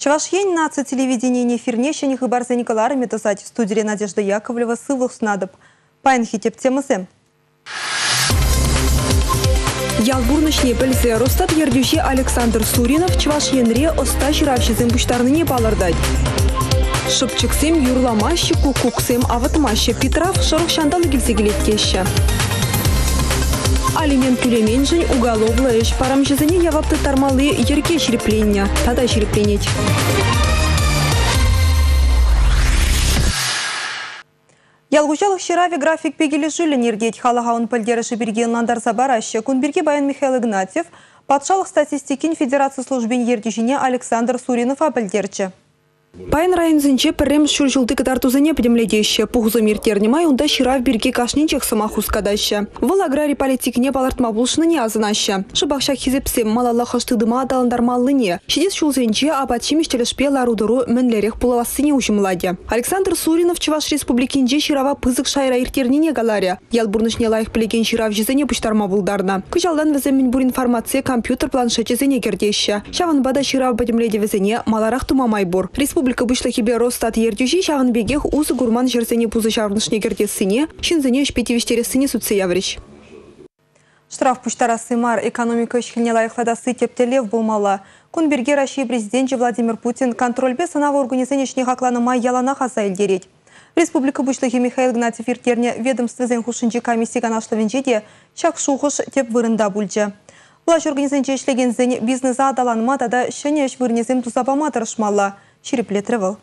Чавашьен нация телевидения эфирне шених и барза Николара метасать в студии Надежда Яковлева сывлых снадоб. Паинхи теп темасы. Ялбурнышне пыльзе Ростат ердюши Александр Суринов Чавашьенре оста жиравшизым буштарныне балырдать. Шыпчыксем юрламащи кукуксем аватмащи Петрав шорохшандалы гильзегилеткеща. Алимент тюлеменжень уголовла эш парамжизыне явапты тармалы ерке шерепления. Тада шерепленеть. Ялгучалық шираве график пегелі жүлі нергет халағауын пілдеріші берген ландарса барашы. Күнберге баян Михаил Игнатьев, патшалық статистикин Федерация службен ердюжіне Александр Суринов апілдерчі. Пайн районзынче піррем шүржілді кітартузыне підемледеші. Пұғызы мерттернемай онда ширав берге кашненчек сымахус кадашы. Выл аграри политикіне балартма бұлшыны не азынашы. Шыбақшак хизепсем малалла қыштыдыма адаландармалыне. Шедес шулзынче апатчимеш телешпе ларудыру мінлерек пулавасыне ужымладе. Александр Суринов Чуваш республикинже ширава пызык шайра иртернене галаре. Ялбурнышне лайық білеген ширав жезене пұштарма бұлдарна. Күжалдан віземін бұр информация компьютер планшетчезене кердеші. Шаван бада ширав бәдемледе візене маларақ тумамай бұр. Республика бышла хибе Росстат ердюжи шағын бегех узы гурман жерсене пузы шарнышне кертесыне, шинзене шпетивиштересыне судсы яврыш. Штраф пуштарасы мар экономика шхилне лайықладасы тептелев болмала. Күнберге Россия президенті Владимир Путин контрольбе сынавы организенешне хақланымай ялана хаса елдерет. Республика бышлығы Михаил Игнатьев ертерне ведомствозен хушынчы комиссия ганашлавенчеде шақ шуғыш теп вырында бүлчі. Влаш организенче ішлегензен бизнеса адаланма тада шыне эш вырнезем тузапама тырышмалла. Шереплетревал.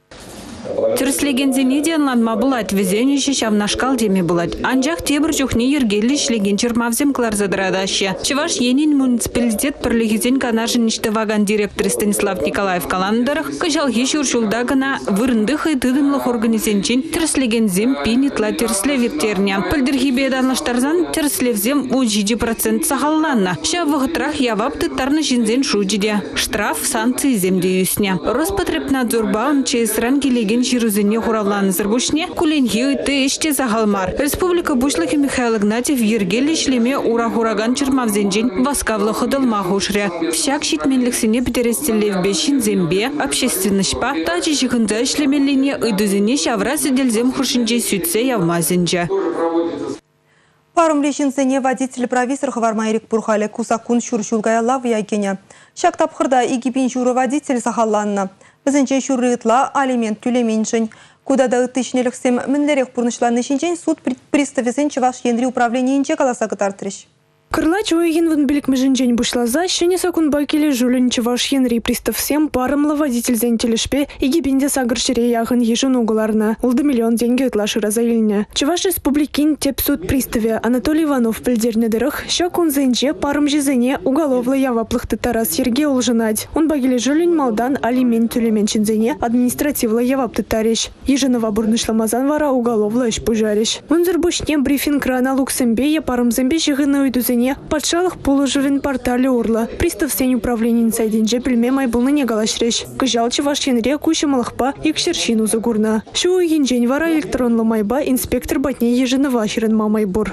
Тірслеген зенеден ланма бұлад, везенеші шавнашкал деме бұлад. Анжақ тебір жүхне ергелі шлеген чермавзем кларзадырадашы. Чуваш енин муниципалитет пірлігізен канажын ішті ваган директор Станислав Николаев каландарах, кыжалхи шуршулда гына вырындық и тыдымлық организенчен тірслеген зем пинитла тірслеветтерня. Пілдірхибе данлаштарзан тірслевзем 10% сахалланна. Ша вғытрах явапты тарны жинзен шуджиде. Штраф санкции земде юсня. Роспотребнадзорбаун чейсран келеген жирузыне хуравланы зырбушне, куленхи үтті іште захалмар. Республика бушлығы Михаил Игнатьев ергелі шлеме ура-хураган чырмавзенжен васкавлы хыдылма хушре. Всяк щитменліксіне бітерестелев бешін зембе, общественнышпа, тачы жығынза шлемеліне ыдызыне шавра сиделзем хушынже сүтсе явмазынжа. Парым решінсене водитель провизор хавармайрик бурхали кусакун шуршулгая лавы якене. Шак тапхырда игипин шуры водитель сахалланна. Бізінче шуррытла алимент тюлеменшін. Кудада үттішнеліксем мінлерек пұрнышланы шинчен суд приставезен Чуваш енри управлениенче каласа кытартырыш. Кырла чуйген вон билик межинжень бушлаза, шене сакун байкеле жулен Чуваш енри приставсем парымлы водитель зен телешпе игибинде сагыршире яғын ежін угуларна. Улды миллион деньги ытлашы разайыльне. Чуваш республикин теп суд приставе Анатолий Иванов пілдернедірых, шакун зенже парым жезене уголовлы яваплыхты Тарас Сергей улжынать. Он багеле жулен малдан алимент тюлеменшін зене административлы явапты тареш. Ежінова бурнышламазан вара уголовлы эш пужареш. Вынзыр бушне брифинг рана Луксембе парым зембе жығына уйдузене патшалық положевен портале урла. Пристав сень управления сайденже пельме майбылны не галашреш. Кыжал Чувашьенре кущемалықпа икшершину загурна. Шу енжень вара электронлы майба инспектор батне ежінова ашырын мамайбур.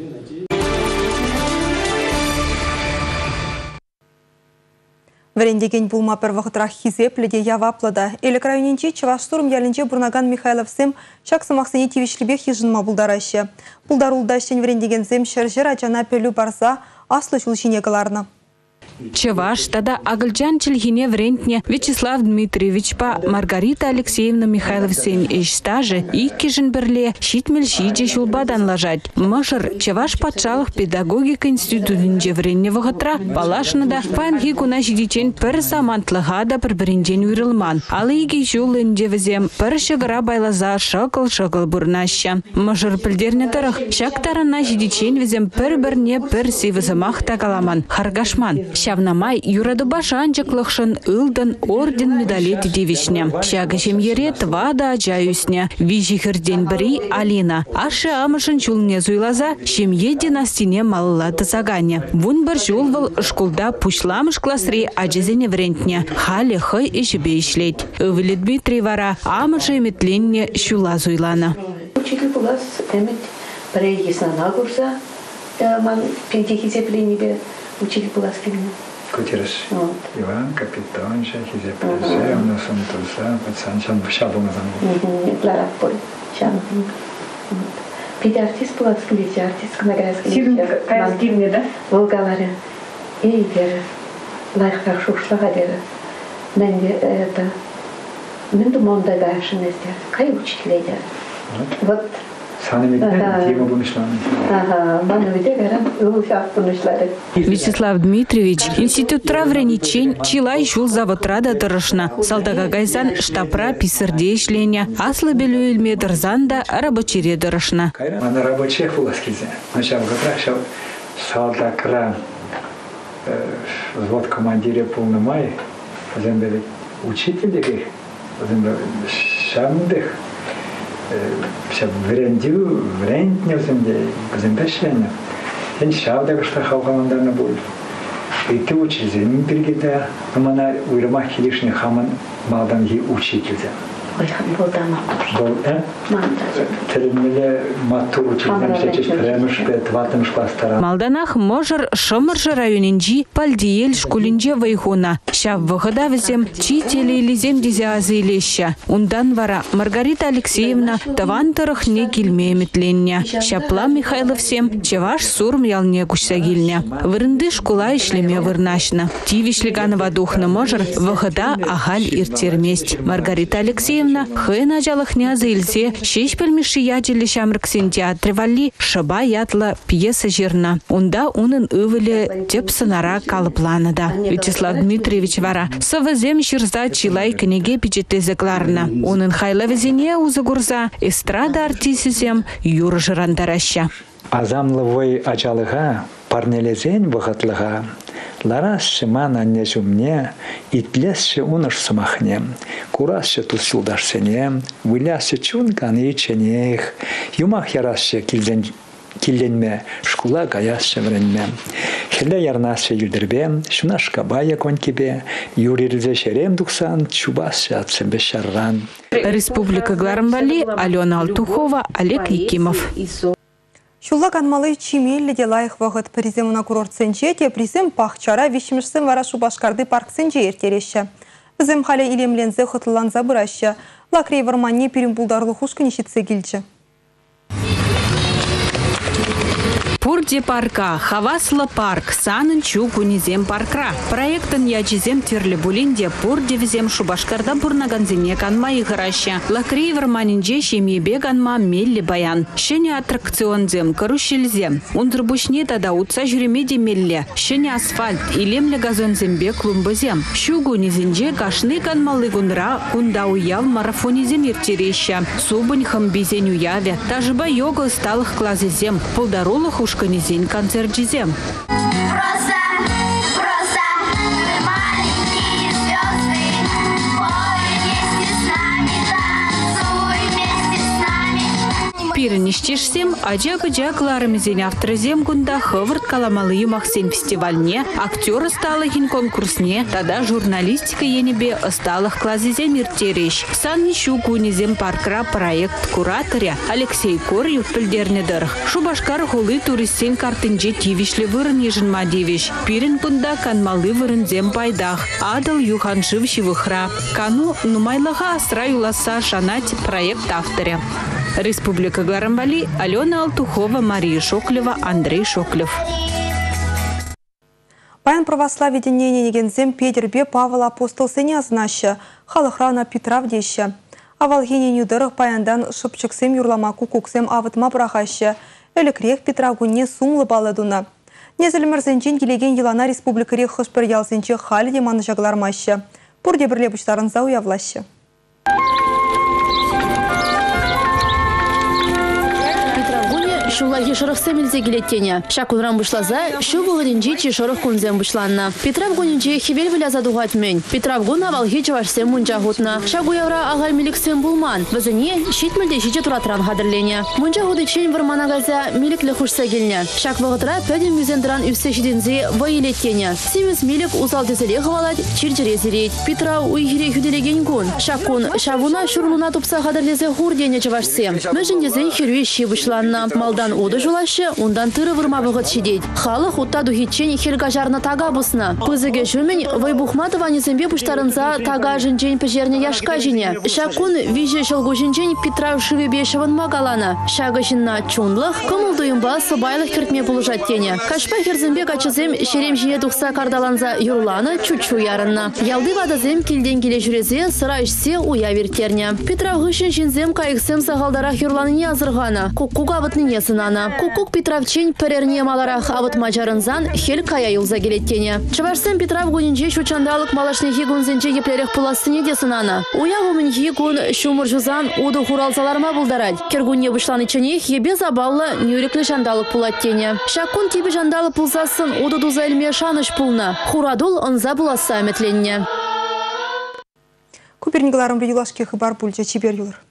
Варендеген булма первохотрах хизеп леде яваплада. Элек районенче Чаваштурм ялінче бурнаган Михайловсем шак самақсыне тивишлебе хижынма булдарашы. Булдарулдащен варендеген зем шержер ачана пелю барса аслы чулшине галарна. Чуваш тада агылжан чилхине врентне Вячеслав Дмитриевич па Маргарита Алексеевна Михайловсен эштаже и кижинберле щитмел щиджи шулбадан лажать. Мышыр Чуваш патшалық педагогика институтынже вренне вғытра палашнада панхи куна жидичен пір самантлыға пір бірінжен үйрілман. Алы иге жулынже візем пір шығыра байлаза шықыл бұрнаща. Мышыр пілдерне тұрық шақтарына жидичен візем пір-бірне пір сивізімақ тағаламан, харгашман. Шавнамай юрады башанчыклықшын ылдан орден медалеті девишне. Шағы жемере твада ажаюсне. Вижихірден бірі Алина. Ашы амышын чулне зуйлаза, шемье династине малыла тысагане. Вун бір жулвал шкулда пушламыш классри ажезене врентне. Хали хай ешебе ишлет. Өвілі Дмитрий вара амышы еметленне шула зуйлана. Учитель булас эмет бірі есна нагурса, ман пентехи зеплені бе учитель булас келіне. Кутерш. Иван, капитан, хизе пресе, у нас он туза, пацан, шан шабу назам. Ларапполь. Пиде артист была скелете, артистка награда скелете. Фильм, да? Волгалары. И дер. Лайхтар шушлага дер. Менде это. Мен думал, да дальше не сделать. Кай учителя дер. Вот. Вячеслав Дмитриевич, институт травреничень, чилай шул заводрада дырышна. Салтага гайзан штапра писырдейшленя, аслабелю ильмедр занда рабочире дырышна. Она рабочих фуласкизе. Начал гапрашал салтакра взвод командире полномай, зембели учителей, зембели шамдых. Все врендю, врендне в зембешлене. Сен шавдага что халкамандарна будет. И ты учишься, не перегида, амана уйрамахи лишний хаман малданги учителя. Ой, был там. Был, Термиле матур учителям всячеч премышпе, тватымш кластара. Малданах можер шомыржы районинжи пальдиель шкулинже вайхуна. Шав выхода везем чители лизем дизе азылеща. Ундан вара Маргарита Алексеевна тавантырых не килмеметлення. Шапла Михайловсем чеваш сурм ялне кушсагильня. Вырынды шкула ишлеме вырнашна. Тивишлиганова духна можер выхода агаль иртерместь. Маргарита Алексеевна хэна жалахня зыльзе шешпельми шиятели шамрксен театре валли шаба ятла пьеса жирна. Унда унын ывыле теп сынара калыпланада. Вячеслав Дмитриевич вара савазем ширза чилай книге печетлезекларна. Унын хайлавезене узагурза эстрада артисизем юр жырандараща. Азамлывой ачалыға, парнелезен вғатлыға, ларасшы мана не жумне, итлесші уныш сымахне, курасшы тусылдашсене, вылясшы чункан иченех, юмах ярасшы килленме, шкула гаясшы вренме. Хеле ярнасшы юлдербе, шунашка бая конькебе, юрирзе шерем дуксан, чубасшы атсембе шарран. Республика Гларамбали, Алена Алтухова, Олег Якимов. Шулла канмалы чимелі де лайық вағыт приземуна курорт сенче, те призем пахчара вишмішсен вара Шубашкарды парк сенче ертереші. Бізім халя илемлензе хытылан забыраща. Лакрей варманне перембулдарлы хушкы нешітсе келчі. Пурде парка, Хавасла парк, санын чу кунизем паркра. Проектын ячизем терлебулинде пурде визем Шубашкарда бурнаганзине канма играща. Лакрей варманинже шемьебе канма мелли баян. Шене аттракционзем, карушельзем. Ундрбушне тада утса жүремеде мелле. Шене асфальт, илемле газонзембе клумбызем. Шугу низинже кашны канмалы гунра кунда уяв марафонизем иртереща. Субынь хамбизен уяве. Тажыба йога сталых клазызем. Полдарулых ушканизен концерт-жизем. Пирништишсем, аджа-быджа кларымизен авторызем гунда хывырт каламалы юмахсен фестивальне, актеры сталыхин конкурсне, тада журналистика енебе ысталых клазизем иртереш. Сан шу кунизем паркра проект кураторя Алексей Корьев пілдернедір. Шубашкар хулы туристсен картынже тивишлі вырын ежінма девиш. Пирин гунда канмалы вырынзем пайдах, адыл юханшив шивыхра. Кану нумайлыға асра юласа шанать проект авторя. Республика Гларамбали, Алена Алтухова, Мария Шоклева, Андрей Шоклев. Паян православие денене негензем Петербе Павел Апостол сене ознаща, халыхрана Петравдеща. Авалгене нюдырых паяндан шыпчыксем юрлама кукуксем авытма брахаща, элікрех Петравгуне сумлы баладуна. Незілмірзенчен келеген елана республикарех хышпыр ялзенче халі деманы жағлармаща. Пурде бірле бұштарын зау явлаща. Шула ешырықсы мілзе келеттене. Шакунран бұшлаза, шу бұғырынжи чешырық күнзен бұшланна. Петравгунынжи хевел віляза дуғатмен. Петравгун авалхи чавашсен мұнжа ғутна. Шагу явра ағай миліксен бұлман. Візіне шит мүлде шиче туратран қадырлені. Мұнжа ғуды чен вармана газа миліклі құшса келіне. Шак вағытра пөден мүзендіран үссе шидензе вайылеттене. Семіз милік узал дезеле ғывалад, чирчере зерет. Петрав уйхире хүделеген күн. Шакун шавуна шурлуна тупса қадырлезе ғур дене чавашсен. Мүжіндезен хирюе ши бұшланна. Малдан Юрлан уды жулашы, ундан тыры вырма бұғыт шидейд. Халы хутта духитчен хелга жарна тага бұсына. Пызыге жүмін Вайбухматова незембе бұштарынса тага жінжен піжерне яшка жіне. Шакун виже жылгу жінжен Петра Шивебешеван магалана. Шага жінна чунлық, көмілдуымба сыбайлық кіртме бұлыжат тене. Кашпа херзімбе качызем шерем жіне тұқса кардаланза Юрланы чучу ярынна. Ялды вадазем келден келе жүрезе сыра ішсе уя вертерне. Петра ғышын жінзем кайықсем сағалдарақ Юрланы азырғана. Куккук авытныне сынана. Куккук Петравчен пірерне маларақ авыт мажарынзан хел кая юлза келеттене. Чывашсем Петрав гунинже шучандалық малашнехи гунзенже еплерек пуласыне де сынана. Уя гуминхи гун шумыр жузан уды хуралзаларма булдарад. Кергунне вышланы ченех ебе забаллы нюреклі жандалық пулаттене. Шакун тибі жандалы пулсасын уды дуза эльме шаныш пулна. Хурадул ынза буласа әметленне. Купернигаларым юлашки хыбар пульча чибер юлар.